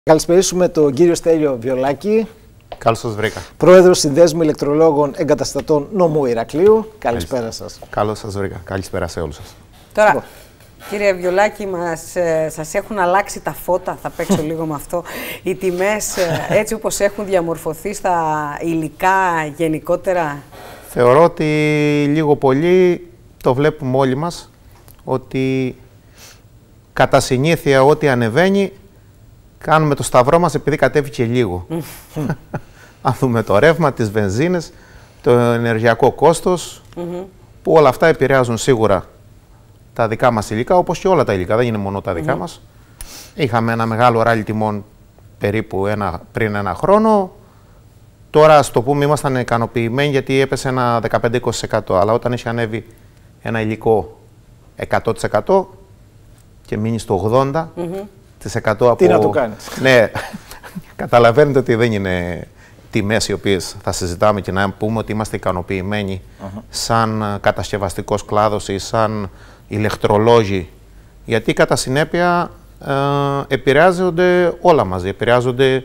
Καλησπερίσουμε τον κύριο Στέλιο Βιολάκη. Καλώς σας βρήκα. Πρόεδρος Συνδέσμου Ηλεκτρολόγων Εγκαταστατών Νομού Ηρακλείου. Καλησπέρα σας. Καλώς σας βρήκα. Καλησπέρα σε όλους σας. Τώρα, κύριε Βιολάκη, σας έχουν αλλάξει τα φώτα, θα παίξω λίγο με αυτό, οι τιμές έτσι όπως έχουν διαμορφωθεί στα υλικά γενικότερα? Θεωρώ ότι λίγο πολύ το βλέπουμε όλοι μας, ότι κατά συνήθεια ό,τι ανεβαίνει, κάνουμε το σταυρό μας επειδή κατέβηκε λίγο. Αν δούμε το ρεύμα, τις βενζίνες, το ενεργειακό κόστος, που όλα αυτά επηρεάζουν σίγουρα τα δικά μας υλικά, όπως και όλα τα υλικά, δεν είναι μόνο τα δικά μας. Είχαμε ένα μεγάλο ράλι τιμών περίπου πριν ένα χρόνο. Τώρα, ας το πούμε, ήμασταν ικανοποιημένοι γιατί έπεσε ένα 15-20%. Αλλά όταν έχει ανέβει ένα υλικό 100% και μείνει στο 80%, από... Τι να το κάνεις. Ναι, καταλαβαίνετε ότι δεν είναι τιμές οι οποίες θα συζητάμε και να πούμε ότι είμαστε ικανοποιημένοι σαν κατασκευαστικός κλάδος ή σαν ηλεκτρολόγοι. Γιατί κατά συνέπεια επηρεάζονται όλα μαζί. Επηρεάζονται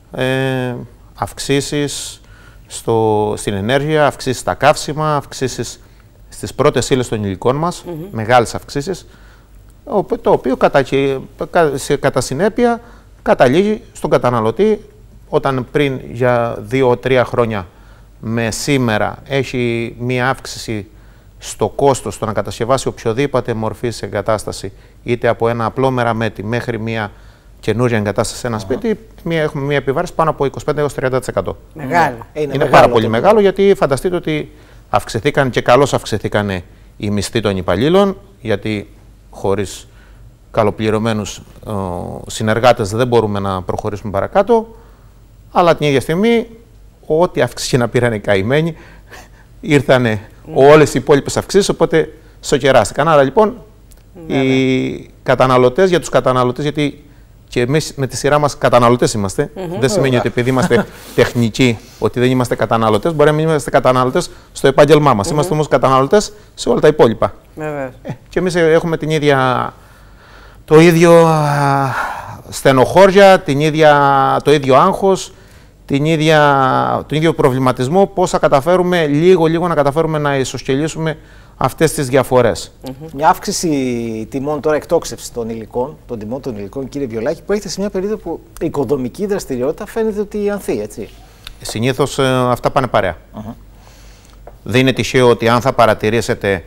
αυξήσεις στην ενέργεια, αυξήσεις στα καύσιμα, αυξήσεις στις πρώτες ύλες των υλικών μας, μεγάλες αυξήσεις, το οποίο κατά συνέπεια καταλήγει στον καταναλωτή, όταν πριν για 2-3 χρόνια με σήμερα έχει μία αύξηση στο κόστος το να κατασκευάσει οποιοδήποτε μορφής εγκατάσταση, είτε από ένα απλό μεραμέτη μέχρι μία καινούργια εγκατάσταση σε ένα σπίτι, έχουμε μία επιβάρηση πάνω από 25-30%. Μεγάλο. Είναι πάρα πολύ μεγάλο, γιατί φανταστείτε ότι αυξηθήκαν και καλώς αυξηθήκαν οι μισθοί των υπαλλήλων, γιατί χωρίς καλοπληρωμένους συνεργάτες δεν μπορούμε να προχωρήσουμε παρακάτω, αλλά την ίδια στιγμή ό,τι αύξηση να πήραν οι καημένοι ήρθαν όλες οι υπόλοιπες αυξήσεις, οπότε σοκεράστηκαν. Άρα λοιπόν οι καταναλωτές, για τους καταναλωτές, γιατί και εμείς με τη σειρά μας καταναλωτές είμαστε, δεν σημαίνει ότι επειδή είμαστε τεχνικοί ότι δεν είμαστε καταναλωτές, μπορεί να μην είμαστε καταναλωτές στο επάγγελμά μας. Είμαστε όμως καταναλωτές σε όλα τα υπόλοιπα. Και εμείς έχουμε το ίδιο στενοχώρια, το ίδιο άγχος, τον ίδιο προβληματισμό, πώς θα καταφέρουμε λίγο να καταφέρουμε να ισοσκελίσουμε αυτές τις διαφορές. Μια αύξηση τιμών τώρα, εκτόξευση των υλικών, των τιμών των υλικών, κύριε Βιολάκη, που έχετε σε μια περίοδο που η οικοδομική δραστηριότητα φαίνεται ότι ανθεί, έτσι. Συνήθως αυτά πάνε παρέα. Δεν είναι τυχαίο ότι αν θα παρατηρήσετε,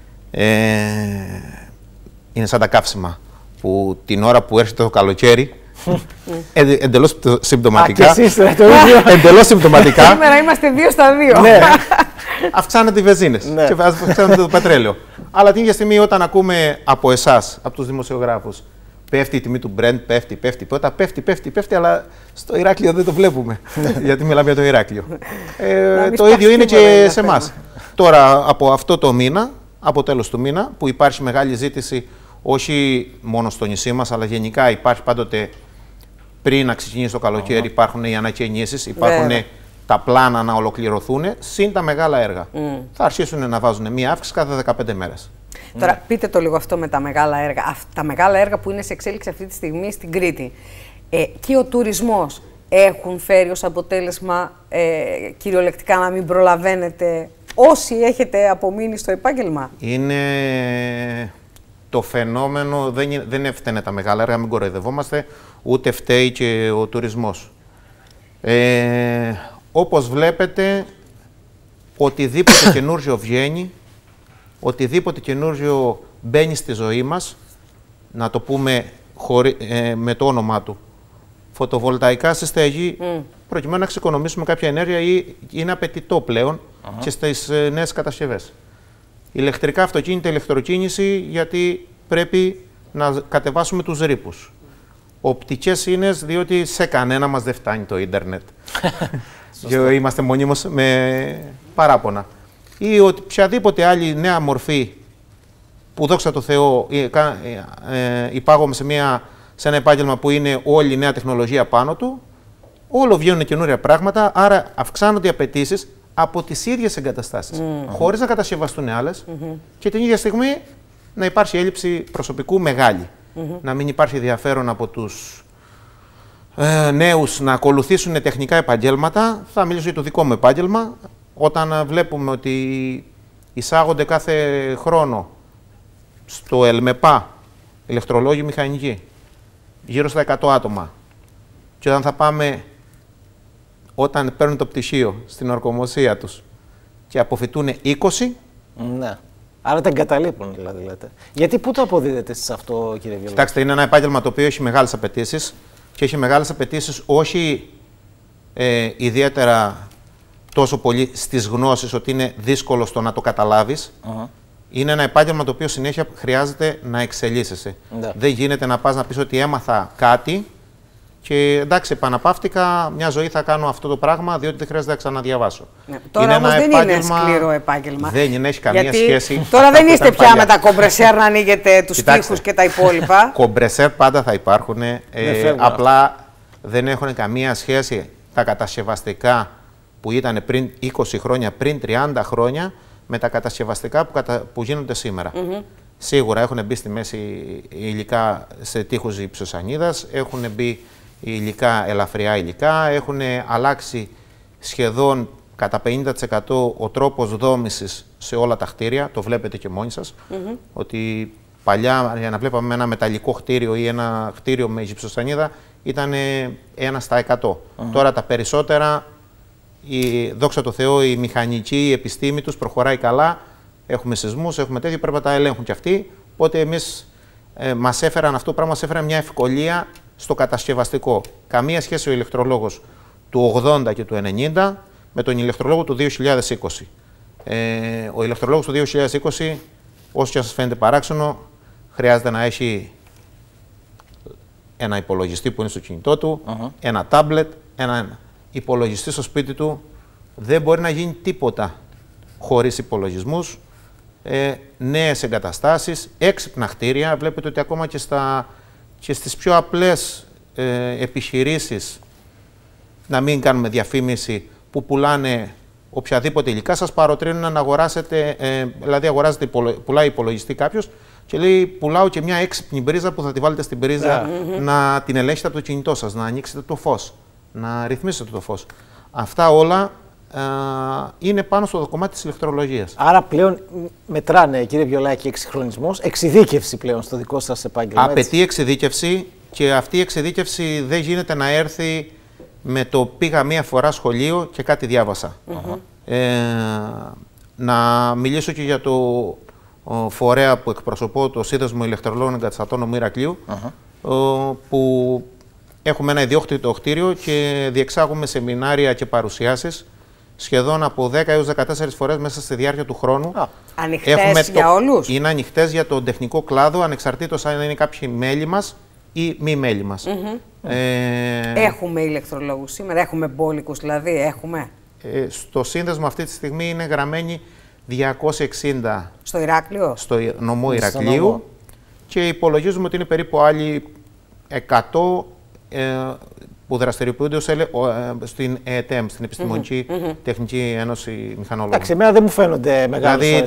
είναι σαν τα καύσιμα, που την ώρα που έρχεται το καλοκαίρι, εντελώς συμπτωματικά. Εντελώς συμπτωματικά. Σήμερα είμαστε 2 στα 2. Ναι. Αυξάνεται οι βενζίνες και αυξάνεται το πετρέλαιο. Αλλά την ίδια στιγμή, όταν ακούμε από εσάς, από τους δημοσιογράφους, πέφτει η τιμή του Brent, πέφτει, αλλά στο Ηράκλειο δεν το βλέπουμε. Γιατί μιλάμε για το Ηράκλειο. Το ίδιο είναι και σε εμάς. Τώρα, από αυτό το μήνα, από τέλος του μήνα, που υπάρχει μεγάλη ζήτηση, όχι μόνο στο νησί μας, αλλά γενικά υπάρχει πάντοτε, πριν να ξεκινήσει το καλοκαίρι, υπάρχουν οι ανακαινήσεις, υπάρχουν τα πλάνα να ολοκληρωθούν, συν τα μεγάλα έργα. Θα αρχίσουν να βάζουν μία αύξηση κάθε 15 μέρες. Τώρα, πείτε το λίγο αυτό με τα μεγάλα έργα. Τα μεγάλα έργα που είναι σε εξέλιξη αυτή τη στιγμή στην Κρήτη και ο τουρισμός έχουν φέρει ως αποτέλεσμα κυριολεκτικά να μην προλαβαίνετε όσοι έχετε απομείνει στο επάγγελμα? Είναι το φαινόμενο, δεν φταίνε τα μεγάλα έργα, μην κοροϊδευόμαστε, ούτε φταίει και ο τουρισμός. Όπως βλέπετε, οτιδήποτε καινούργιο βγαίνει, οτιδήποτε καινούργιο μπαίνει στη ζωή μας, να το πούμε με το όνομά του, φωτοβολταϊκά στη στέγη, προκειμένου να εξοικονομήσουμε κάποια ενέργεια, ή είναι απαιτητό πλέον και στις νέες κατασκευές. Ηλεκτρικά αυτοκίνητα, ηλεκτροκίνηση, γιατί πρέπει να κατεβάσουμε τους ρήπους. Οπτικές ίνες, διότι σε κανένα μας δεν φτάνει το ίντερνετ. Είμαστε μονίμως με παράπονα. Ή οποιαδήποτε άλλη νέα μορφή που, δόξα τω Θεώ, υπάγομαι σε ένα επάγγελμα που είναι όλη η νέα τεχνολογία πάνω του, όλο βγαίνουν καινούρια πράγματα, άρα αυξάνονται οι απαιτήσεις από τις ίδιες εγκαταστάσεις, χωρίς να κατασκευαστούν άλλες, και την ίδια στιγμή να υπάρχει έλλειψη προσωπικού μεγάλη. Να μην υπάρχει ενδιαφέρον από τους νέους να ακολουθήσουν τεχνικά επαγγέλματα. Θα μιλήσω για το δικό μου επάγγελμα. Όταν βλέπουμε ότι εισάγονται κάθε χρόνο στο ΕΛΜΕΠΑ ηλεκτρολόγοι μηχανικοί γύρω στα 100 άτομα και όταν παίρνουν το πτυχίο στην ορκομοσία τους και αποφυτούν 20. Ναι. Άρα τα εγκαταλείπουν δηλαδή. Γιατί πού το αποδίδετε σε αυτό, κύριε Βιολάκη? Κοιτάξτε, είναι ένα επάγγελμα το οποίο έχει μεγάλες απαιτήσεις και έχει μεγάλες απαιτήσεις όχι ιδιαίτερα τόσο πολύ στις γνώσεις ότι είναι δύσκολο στο να το καταλάβεις. Είναι ένα επάγγελμα το οποίο συνέχεια χρειάζεται να εξελίσσεσαι. Δεν γίνεται να πας να πεις ότι έμαθα κάτι και εντάξει, επαναπαύτηκα, μια ζωή θα κάνω αυτό το πράγμα, διότι δεν χρειάζεται να ξαναδιαβάσω. Τώρα όμως δεν είναι σκληρό επάγγελμα. Δεν είναι, έχει καμία σχέση. Τώρα δεν είστε πια με τα κομπρεσέρ να ανοίγετε τους τοίχους και τα υπόλοιπα. Κομπρεσέρ πάντα θα υπάρχουν. Απλά δεν έχουν καμία σχέση τα κατασκευαστικά που ήταν πριν 20 χρόνια, πριν 30 χρόνια, με τα κατασκευαστικά που γίνονται σήμερα. Σίγουρα έχουν μπει στη μέση υλικά σε τείχους υψοσανίδας, έχουν μπει υλικά, ελαφριά υλικά, έχουν αλλάξει σχεδόν κατά 50% ο τρόπος δόμησης σε όλα τα κτίρια, το βλέπετε και μόνοι σας, ότι παλιά για να βλέπαμε ένα μεταλλικό κτίριο ή ένα κτίριο με υψοσανίδα ήταν 1 στα 100. Τώρα τα περισσότερα, δόξα τω Θεώ, η μηχανική, η επιστήμη τους προχωράει καλά. Έχουμε σεισμούς, έχουμε τέτοια, πρέπει να τα ελέγχουν κι αυτοί. Οπότε εμείς μας έφεραν αυτό το πράγμα, μας έφεραν μια ευκολία στο κατασκευαστικό. Καμία σχέση ο ηλεκτρολόγος του 80 και του 90 με τον ηλεκτρολόγο του 2020. Ο ηλεκτρολόγος του 2020, όσο και σας φαίνεται παράξενο, χρειάζεται να έχει ένα υπολογιστή που είναι στο κινητό του, ένα τάμπλετ, ένα υπολογιστή στο σπίτι του. Δεν μπορεί να γίνει τίποτα χωρίς υπολογισμούς, νέες εγκαταστάσεις, έξυπνα κτίρια. Βλέπετε ότι ακόμα και στις πιο απλές επιχειρήσεις, να μην κάνουμε διαφήμιση, που πουλάνε οποιαδήποτε υλικά, σας παροτρύνουν να αγοράσετε, δηλαδή πουλάει υπολογιστή κάποιος και λέει πουλάω και μια έξυπνη μπρίζα που θα τη βάλετε στην μπρίζα να την ελέγξετε από το κινητό σας, να ανοίξετε το φως, να ρυθμίσετε το φως. Αυτά όλα είναι πάνω στο κομμάτι της ηλεκτρολογίας. Άρα πλέον μετράνε, κύριε Βιολάκη, εξυγχρονισμός, εξειδίκευση πλέον στο δικό σας επάγγελμα. Απαιτεί εξειδίκευση και αυτή η εξειδίκευση δεν γίνεται να έρθει με το πήγα μία φορά σχολείο και κάτι διάβασα. Να μιλήσω και για το φορέα που εκπροσωπώ, το Σύνδεσμο Ηλεκτρολόγων Εγκαταστατών Νομού Ηρακλείου, που έχουμε ένα ιδιόκτητο κτίριο και διεξάγουμε σεμινάρια και παρουσιάσεις σχεδόν από 10 έως 14 φορές μέσα στη διάρκεια του χρόνου. Ανοιχτές για όλους? Είναι ανοιχτές για τον τεχνικό κλάδο, ανεξαρτήτως αν είναι κάποιοι μέλη μας ή μη μέλη μας. Έχουμε ηλεκτρολόγους σήμερα, έχουμε μπόλικους δηλαδή, έχουμε? Στο σύνδεσμο αυτή τη στιγμή είναι γραμμένοι 260 στο Ηράκλειο, στο νομό Ηρακλείου, και υπολογίζουμε ότι είναι περίπου άλλοι 100 που δραστηριοποιούνται στην ΕΤΕΜ, στην Επιστημονική Τεχνική Ένωση Μηχανολόγων. Εντάξει, εμένα δεν μου φαίνονται μεγάλες. Δηλαδή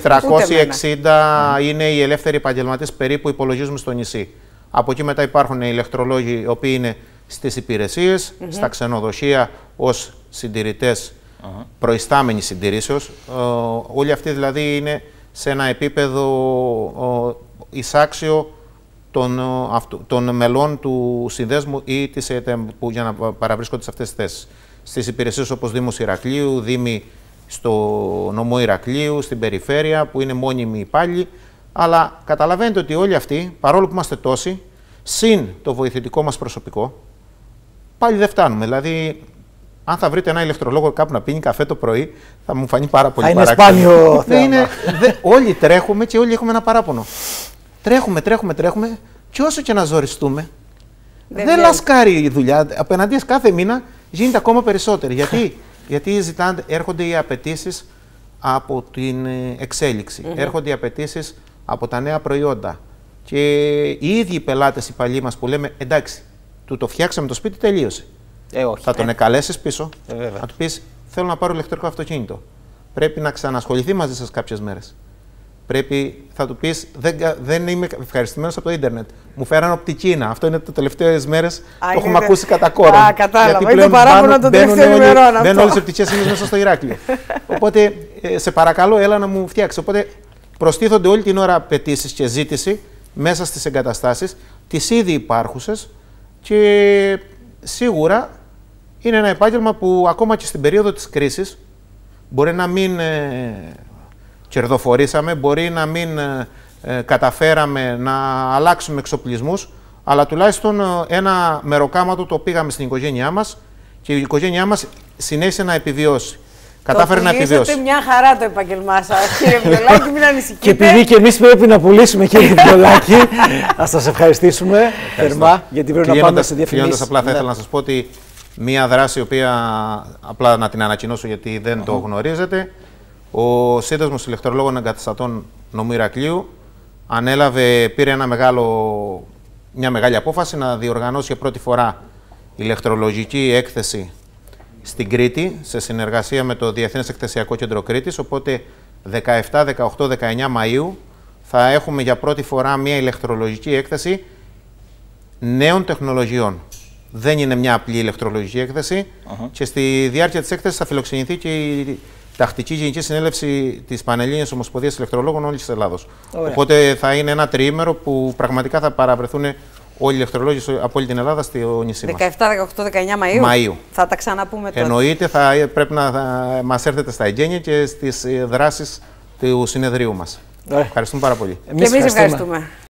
360 είναι οι ελεύθεροι επαγγελματίες περίπου υπολογίζουμε στο νησί. Από εκεί μετά υπάρχουν οι ηλεκτρολόγοι οι οποίοι είναι στις υπηρεσίες, στα ξενοδοχεία ως συντηρητές, προϊστάμενοι συντηρήσεως. Όλοι αυτοί δηλαδή είναι σε ένα επίπεδο εισάξιο των μελών του συνδέσμου ή της ΕΤΕΜ για να παραβρίσκονται σε αυτές τις θέσεις. Στις υπηρεσίες όπως Δήμος Ηρακλείου, Δήμοι στο νομό Ηρακλείου, στην περιφέρεια που είναι μόνιμοι υπάλληλοι. Αλλά καταλαβαίνετε ότι όλοι αυτοί, παρόλο που είμαστε τόσοι, συν το βοηθητικό μας προσωπικό, πάλι δεν φτάνουμε. Δηλαδή, αν θα βρείτε ένα ηλεκτρολόγο κάπου να πίνει καφέ το πρωί, θα μου φανεί πάρα πολύ παράξενο. Είναι σπάνιο θέμα. Όλοι τρέχουμε και όλοι έχουμε ένα παράπονο. Τρέχουμε και όσο και να ζοριστούμε, δεν λασκάρει η δουλειά. Απέναντι κάθε μήνα γίνεται ακόμα περισσότερη. Γιατί έρχονται οι απαιτήσεις από την εξέλιξη, έρχονται οι απαιτήσεις από τα νέα προϊόντα. Και οι ίδιοι οι πελάτες, οι παλιοί μας που λέμε εντάξει, του το φτιάξαμε το σπίτι, τελείωσε. Όχι. Θα τον εκαλέσεις πίσω, να του πεις θέλω να πάρω ηλεκτρικό αυτοκίνητο. Πρέπει να ξανασχοληθεί μαζί σας κάποιες μέρες. θα του πεις, δεν είμαι ευχαριστημένος από το ίντερνετ. Μου φέραν από την Κίνα. Αυτό είναι το τελευταίες μέρες. Το έχουμε ακούσει κατά κόρον. Κατάλαβα. Είναι το παράπονο των τελευταίων ημερών. Μπαίνουν όλες οι οπτικές ύλες μέσα στο Ηράκλειο. Οπότε, σε παρακαλώ, έλα να μου φτιάξει. Οπότε, προστίθονται όλη την ώρα απαιτήσεις και ζήτηση μέσα στις εγκαταστάσεις, τις ήδη υπάρχουσες, και σίγουρα είναι ένα επάγγελμα που ακόμα και στην περίοδο της κρίσης μπορεί να μην κερδοφορήσαμε, μπορεί να μην καταφέραμε να αλλάξουμε εξοπλισμούς, αλλά τουλάχιστον ένα μεροκάματο το πήγαμε στην οικογένειά μας και η οικογένειά μας συνέχισε να επιβιώσει. Κατάφερε να επιβιώσει. Είστε μια χαρά το επάγγελμά σας, κύριε Βιολάκη, μην ανησυχείτε. Και επειδή και εμείς πρέπει να πουλήσουμε, κύριε Βιολάκη, ας σας ευχαριστήσουμε θερμά, γιατί πρέπει να πάμε σε διαφημίσεις. Κλείνοντας, απλά θα ήθελα να σας πω ότι μία δράση, η οποία απλά να την ανακοινώσω γιατί δεν το γνωρίζετε, ο Σύνδεσμος Ηλεκτρολόγων Εγκαταστατών Νομού Ηρακλείου πήρε μια μεγάλη απόφαση να διοργανώσει για πρώτη φορά ηλεκτρολογική έκθεση στην Κρήτη, σε συνεργασία με το Διεθνές Εκθεσιακό Κέντρο Κρήτης. Οπότε 17, 18, 19 Μαΐου θα έχουμε για πρώτη φορά μια ηλεκτρολογική έκθεση νέων τεχνολογιών. Δεν είναι μια απλή ηλεκτρολογική έκθεση και στη διάρκεια της έκθεσης θα φιλοξενηθεί και η Τακτική Γενική Συνέλευση της Πανελλήνιας Ομοσπονδίας Ηλεκτρολόγων όλης της Ελλάδος. Οπότε θα είναι ένα τριήμερο που πραγματικά θα παραβρεθούν όλοι οι ηλεκτρολόγοι από όλη την Ελλάδα στο νησί μας. 17, 18, 19 Μαΐου. Θα τα ξαναπούμε τώρα. Εννοείται, πρέπει να μας έρθετε στα εγγένεια και στις δράσεις του συνεδρίου μας. Ευχαριστούμε πάρα πολύ. Και εμείς ευχαριστούμε.